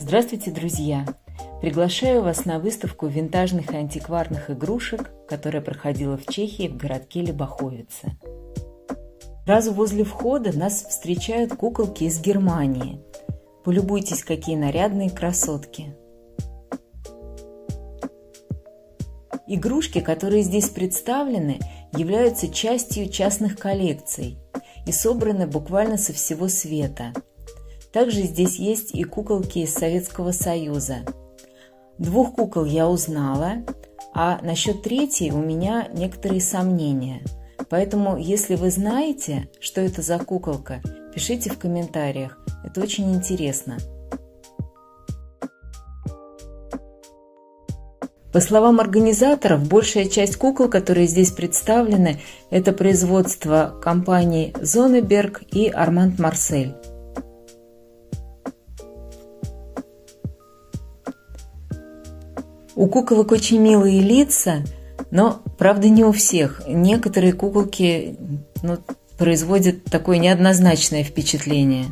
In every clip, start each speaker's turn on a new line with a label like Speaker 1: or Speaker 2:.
Speaker 1: Здравствуйте, друзья! Приглашаю вас на выставку винтажных и антикварных игрушек, которая проходила в Чехии в городке Лебаховице. Сразу возле входа нас встречают куколки из Германии. Полюбуйтесь, какие нарядные красотки! Игрушки, которые здесь представлены, являются частью частных коллекций и собраны буквально со всего света. Также здесь есть и куколки из Советского Союза. 2 кукол я узнала, а насчет 3 у меня некоторые сомнения. Поэтому, если вы знаете, что это за куколка, пишите в комментариях. Это очень интересно. По словам организаторов, большая часть кукол, которые здесь представлены, это производство компаний Зоннеберг и Арманд Марсель. У куколок очень милые лица, но, правда, не у всех. Некоторые куколки производят такое неоднозначное впечатление.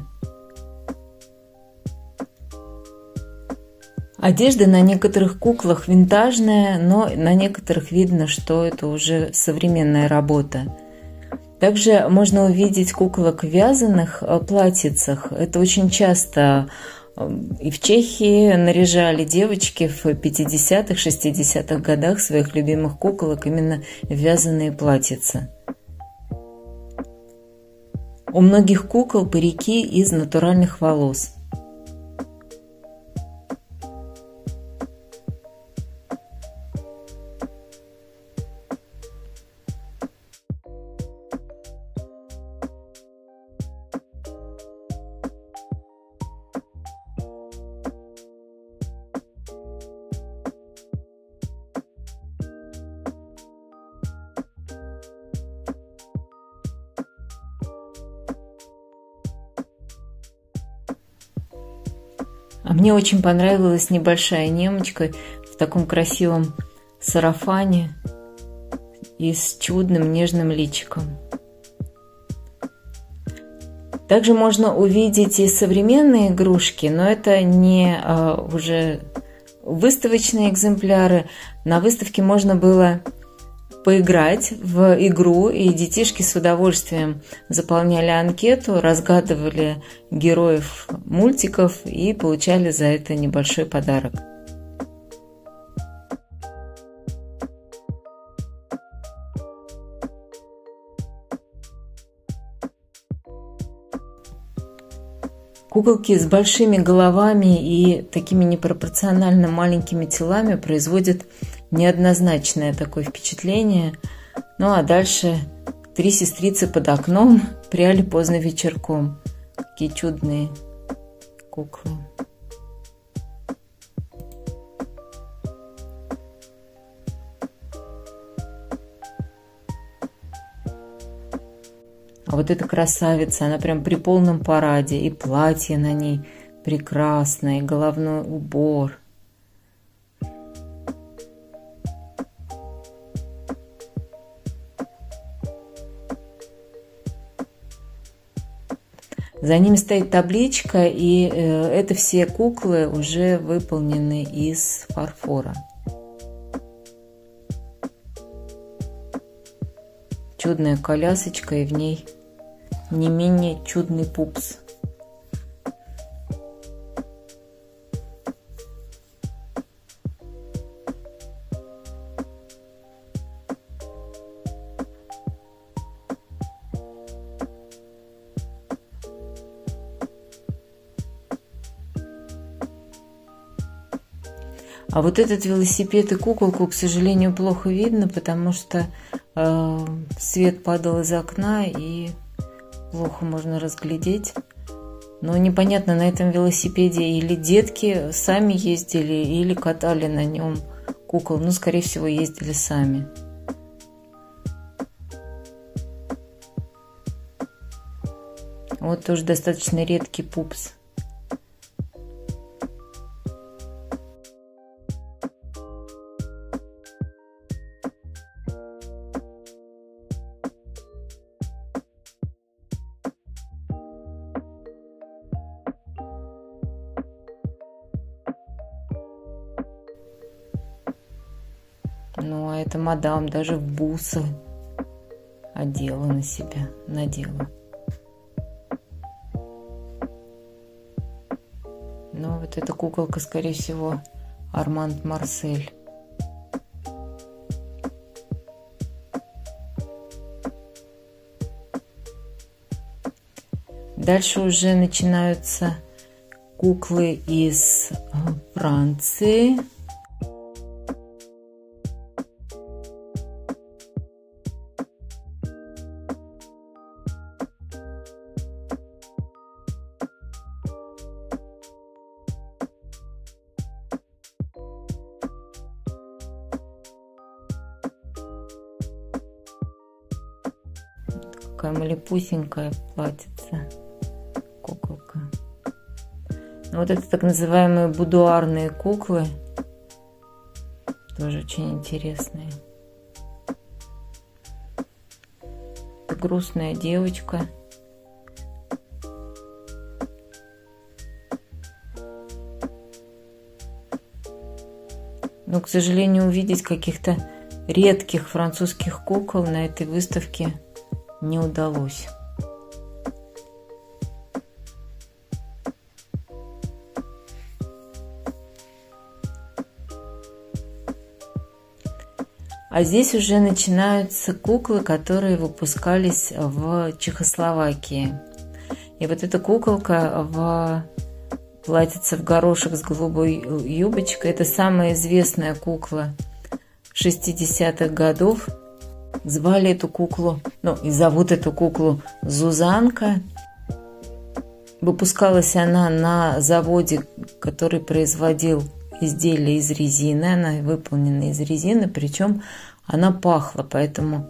Speaker 1: Одежда на некоторых куклах винтажная, но на некоторых видно, что это уже современная работа. Также можно увидеть куколок в вязаных платьицах. Это очень часто и в Чехии наряжали девочки в 50-х, 60-х годах своих любимых куколок именно в вязаные платьица. У многих кукол парики из натуральных волос. А мне очень понравилась небольшая немочка в таком красивом сарафане и с чудным нежным личиком. Также можно увидеть и современные игрушки, но это не уже выставочные экземпляры. На выставке можно было поиграть в игру, и детишки с удовольствием заполняли анкету, разгадывали героев мультиков и получали за это небольшой подарок. Куколки с большими головами и такими непропорционально маленькими телами производят неоднозначное такое впечатление. Ну а дальше 3 сестрицы под окном пряли поздно вечерком. Какие чудные куклы. А вот эта красавица, она прям при полном параде. И платье на ней прекрасное, и головной убор. За ним стоит табличка, и это все куклы уже выполнены из фарфора. Чудная колясочка, и в ней не менее чудный пупс. А вот этот велосипед и куколку, к сожалению, плохо видно, потому что свет падал из окна и плохо можно разглядеть. Но непонятно, на этом велосипеде или детки сами ездили, или катали на нем кукол. Ну, скорее всего, ездили сами. Вот тоже достаточно редкий пупс. Ну, а эта мадам даже в бусы одела на себя, надела. Ну, вот эта куколка, скорее всего, Арманд Марсель. Дальше уже начинаются куклы из Франции. Такая малепусенькая платьице. Куколка. Вот это так называемые будуарные куклы. Тоже очень интересные. Это грустная девочка. Но, к сожалению, увидеть каких-то редких французских кукол на этой выставке не удалось. А здесь уже начинаются куклы, которые выпускались в Чехословакии. И вот эта куколка в платьице в горошек с голубой юбочкой, это самая известная кукла 60-х годов. Звали эту куклу, ну и зовут эту куклу Зузанка. Выпускалась она на заводе, который производил изделия из резины. Она выполнена из резины, причем она пахла, поэтому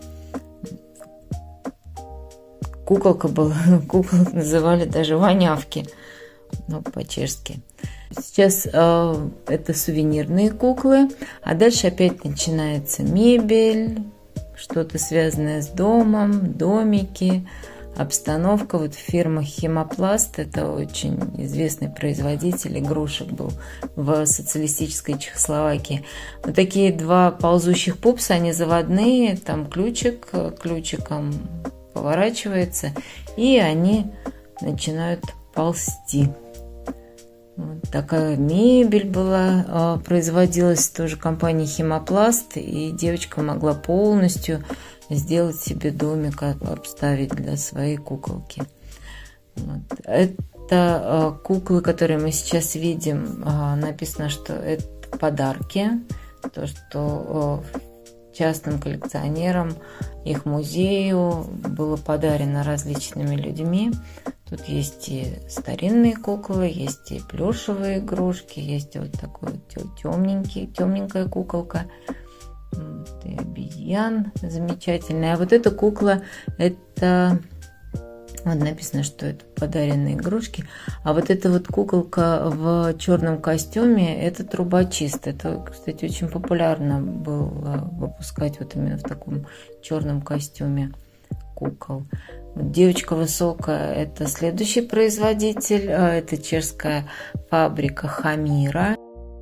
Speaker 1: куколка была, кукол называли даже вонявки, ну, по-чешски. Сейчас это сувенирные куклы, а дальше опять начинается мебель, что-то связанное с домом, домики, обстановка. Вот фирма Химопласт, это очень известный производитель игрушек был в социалистической Чехословакии. Вот такие два ползущих пупса, они заводные, там ключик, ключиком поворачивается, и они начинают ползти. Вот такая мебель была, производилась тоже компанией Химопласт, и девочка могла полностью сделать себе домик, обставить для своей куколки. Вот. Это куклы, которые мы сейчас видим, написано, что это подарки, то, что частным коллекционерам, их музею было подарено различными людьми. Тут есть и старинные куклы, есть и плюшевые игрушки, есть вот такой вот темненькая куколка. И обезьян замечательная. А вот эта кукла, это вот написано, что это подаренные игрушки. А вот эта вот куколка в черном костюме, это трубочист. Это, кстати, очень популярно было выпускать вот именно в таком черном костюме кукол. Вот девочка высокая, это следующий производитель. Это чешская фабрика Хамира.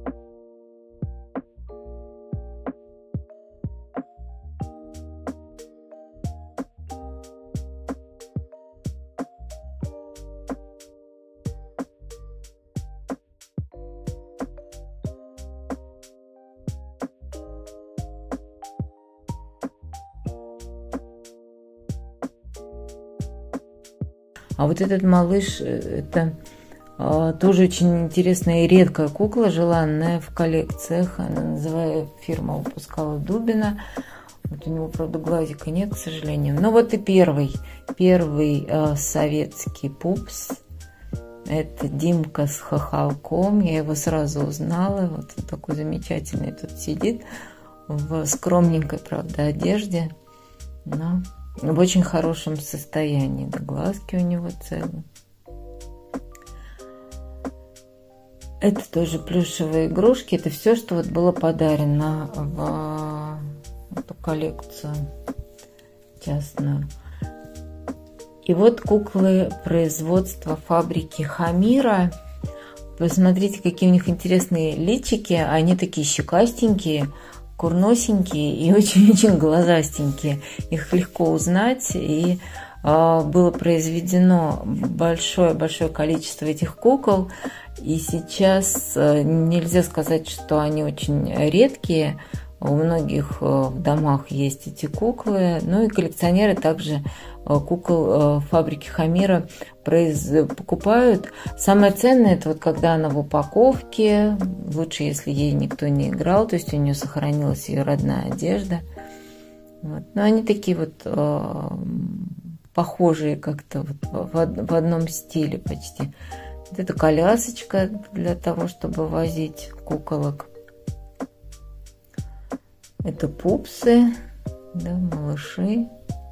Speaker 1: А вот этот малыш, это тоже очень интересная и редкая кукла, желанная в коллекциях. Она называется, фирма выпускала Дубина. Вот у него, правда, глазика нет, к сожалению. Но вот и первый советский пупс. Это Димка с хохолком. Я его сразу узнала. Вот он такой замечательный тут сидит в скромненькой, правда, одежде. Но в очень хорошем состоянии. Да, глазки у него целые. Это тоже плюшевые игрушки. Это все, что вот было подарено в эту коллекцию частную. И вот куклы производства фабрики Хамира. Посмотрите, какие у них интересные личики. Они такие щекастенькие. курносенькие и очень-очень глазастенькие. Их легко узнать, и было произведено большое количество этих кукол. И сейчас нельзя сказать, что они очень редкие. У многих в домах есть эти куклы. Ну и коллекционеры также кукол фабрики Хамира покупают. Самое ценное — это вот когда она в упаковке. Лучше, если ей никто не играл, то есть у нее сохранилась ее родная одежда. Вот. Но они такие вот похожие как-то вот в одном стиле почти. Вот это колясочка для того, чтобы возить куколок. Это пупсы, да, малыши.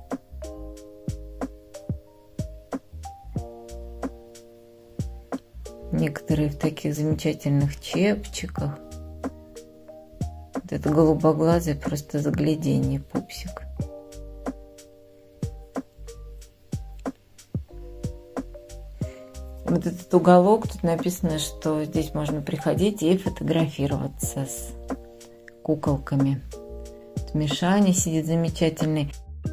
Speaker 1: Некоторые в таких замечательных чепчиках. Вот это голубоглазый, просто загляденье пупсик. Вот этот уголок, тут написано, что здесь можно приходить и фотографироваться с куколками. Тут Мишаня сидит замечательный.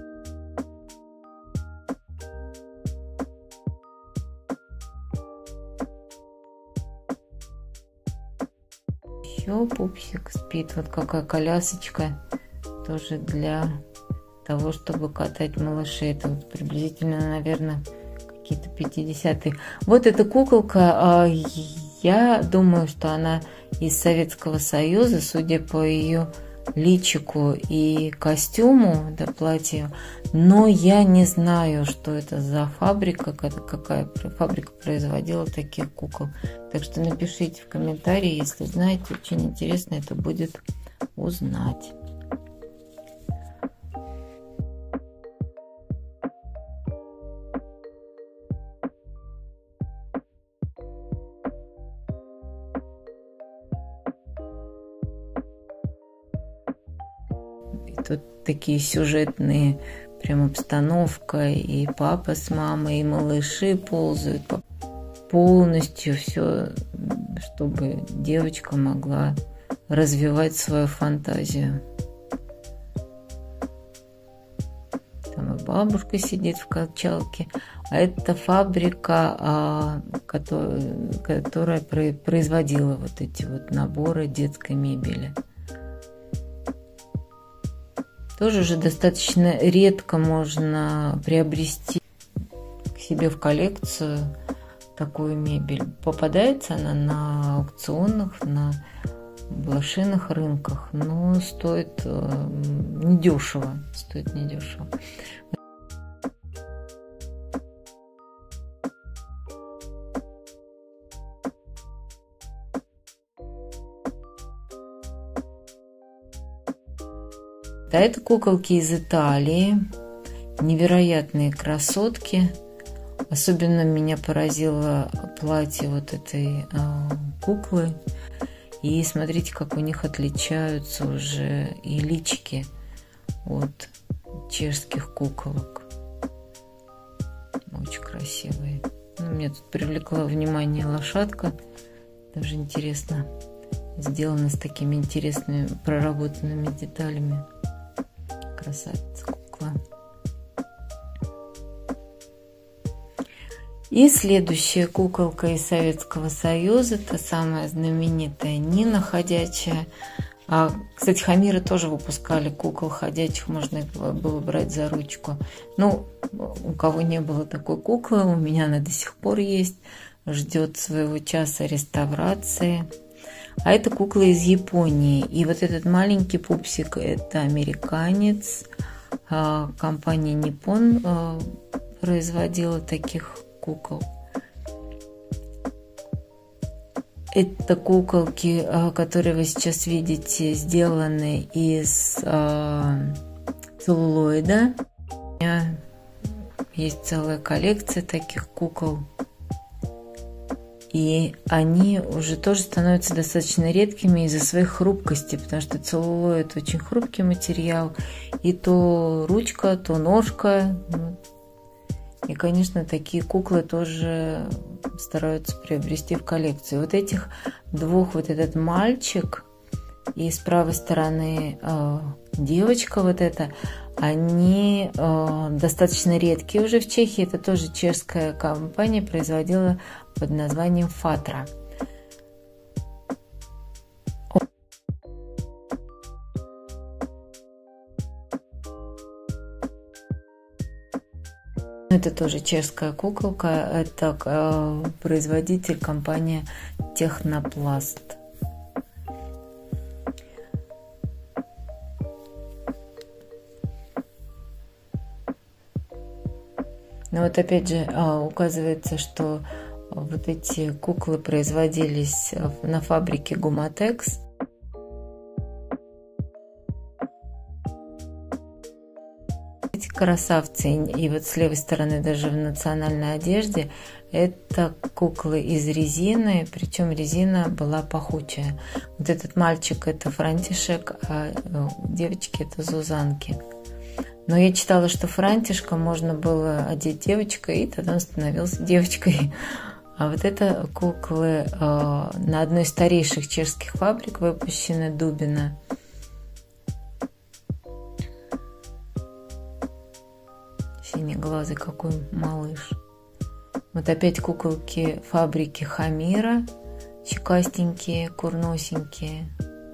Speaker 1: Еще пупсик спит. Вот какая колясочка. Тоже для того, чтобы катать малышей. Это вот приблизительно, наверное, какие-то 50-е. Вот эта куколка, я думаю, что она из Советского Союза, судя по ее личику и костюму, да, платью, но я не знаю, что это за фабрика, какая фабрика производила таких кукол. Так что напишите в комментарии, если знаете, очень интересно это будет узнать. Тут такие сюжетные, прям обстановка, и папа с мамой, и малыши ползают. Полностью все, чтобы девочка могла развивать свою фантазию. Там и бабушка сидит в качалке. А это фабрика, которая производила вот эти вот наборы детской мебели. Тоже же достаточно редко можно приобрести к себе в коллекцию такую мебель. Попадается она на аукционах, на блошиных рынках, но стоит недешево. Стоит недешево. А это куколки из Италии, невероятные красотки. Особенно меня поразило платье вот этой куклы. И смотрите, как у них отличаются уже и личики от чешских куколок. Очень красивые. Мне тут привлекла внимание лошадка. Даже интересно, сделана с такими интересными проработанными деталями. Красавица кукла. И следующая куколка из Советского Союза, та самая знаменитая Нина ходячая. Кстати, Хамиры тоже выпускали кукол ходячих, можно было брать за ручку. Ну, у кого не было такой куклы, у меня она до сих пор есть, ждет своего часа реставрации. А это кукла из Японии. И вот этот маленький пупсик — это американец. Компания Nippon производила таких кукол. Это куколки, которые вы сейчас видите, сделаны из целлулоида. У меня есть целая коллекция таких кукол. И они уже тоже становятся достаточно редкими из-за своей хрупкости, потому что целлулоид очень хрупкий материал. И то ручка, то ножка. И, конечно, такие куклы тоже стараются приобрести в коллекцию. Вот этих двух, вот этот мальчик и с правой стороны девочка вот эта, они достаточно редкие уже в Чехии. Это тоже чешская компания, производила под названием Fatra. Это тоже чешская куколка, это производитель компания Технопласт. Но вот опять же указывается, что вот эти куклы производились на фабрике Гуматекс. Эти красавцы, и вот с левой стороны даже в национальной одежде, это куклы из резины, причем резина была пахучая. Вот этот мальчик это Франтишек, а девочки это Зузанки. Но я читала, что Франтишка можно было одеть девочкой, и тогда он становился девочкой. А вот это куклы на одной из старейших чешских фабрик выпущены, Дубина. Синеглазый какой малыш. Вот опять куколки фабрики Хамира, щекастенькие, курносенькие.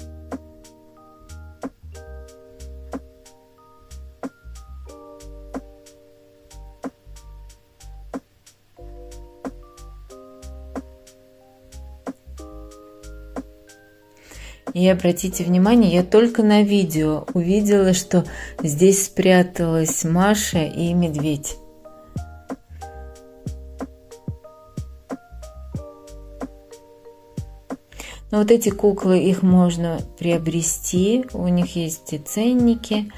Speaker 1: И обратите внимание, я только на видео увидела, что здесь спряталась Маша и медведь. Но вот эти куклы, их можно приобрести, у них есть и ценники.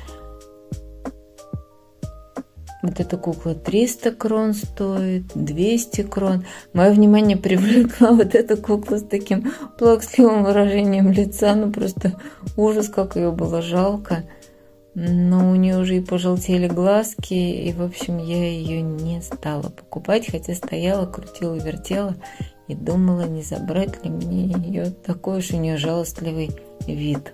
Speaker 1: Вот эта кукла 300 крон стоит, 200 крон. Мое внимание привлекла вот эта кукла с таким плаксивым выражением лица. Ну просто ужас, как ее было жалко. Но у нее уже и пожелтели глазки. И, в общем, я ее не стала покупать. Хотя стояла, крутила, вертела и думала, не забрать ли мне ее. Такой уж у нее жалостливый вид.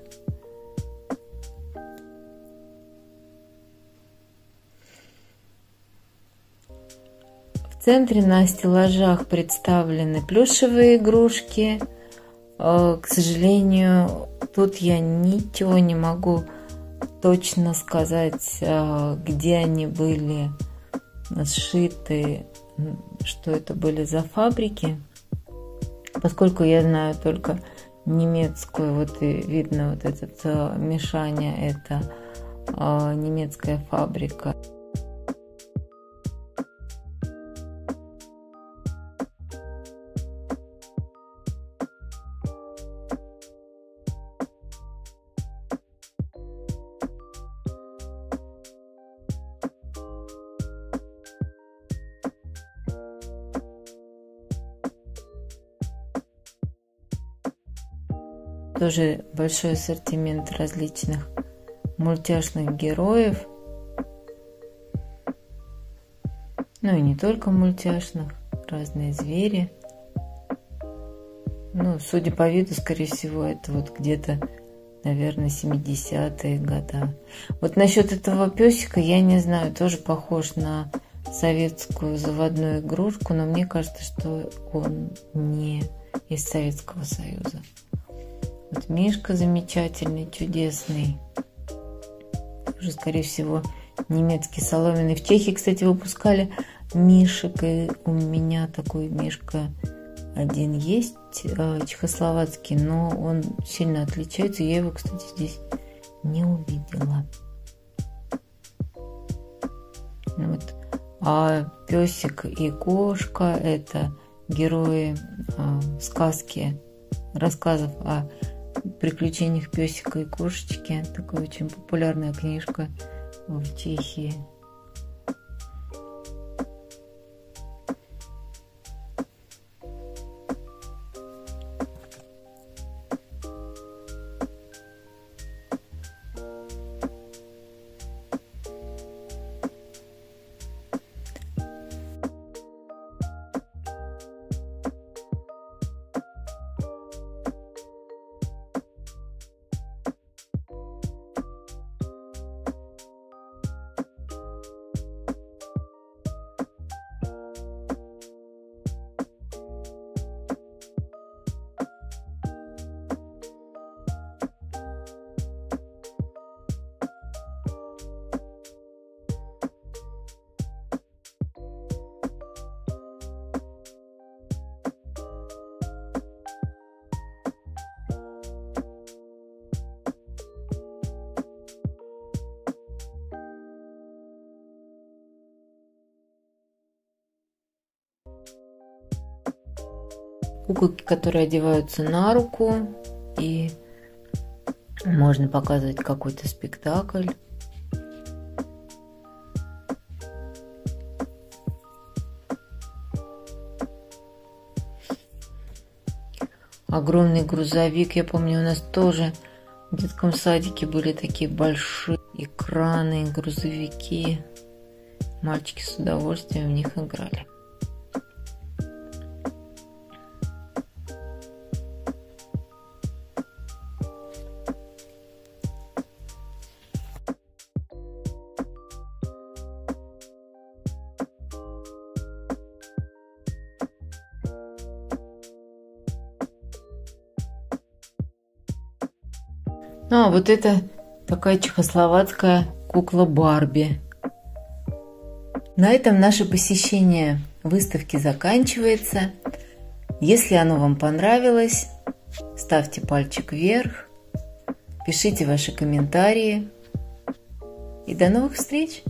Speaker 1: В центре на стеллажах представлены плюшевые игрушки. К сожалению, тут я ничего не могу точно сказать, где они были сшиты, что это были за фабрики, поскольку я знаю только немецкую, вот и видно вот это мешание, это немецкая фабрика. Тоже большой ассортимент различных мультяшных героев. Ну и не только мультяшных, разные звери. Ну, судя по виду, скорее всего, это вот где-то, наверное, 70-е годы. Вот насчет этого песика, я не знаю, тоже похож на советскую заводную игрушку, но мне кажется, что он не из Советского Союза. Вот мишка замечательный, чудесный. Тоже, скорее всего, немецкий соломенный. В Чехии, кстати, выпускали мишек. И у меня такой мишка один есть, чехословацкий, но он сильно отличается. Я его, кстати, здесь не увидела. Вот. А песик и кошка – это герои сказки, рассказов о приключениях песика и кошечки. Такая очень популярная книжка в Чехии. куколки, которые одеваются на руку, и можно показывать какой-то спектакль. Огромный грузовик. Я помню, у нас тоже в детском садике были такие большие экраны, грузовики. Мальчики с удовольствием в них играли. А, вот это такая чехословацкая кукла Барби. На этом наше посещение выставки заканчивается. Если оно вам понравилось, ставьте пальчик вверх, пишите ваши комментарии. И до новых встреч!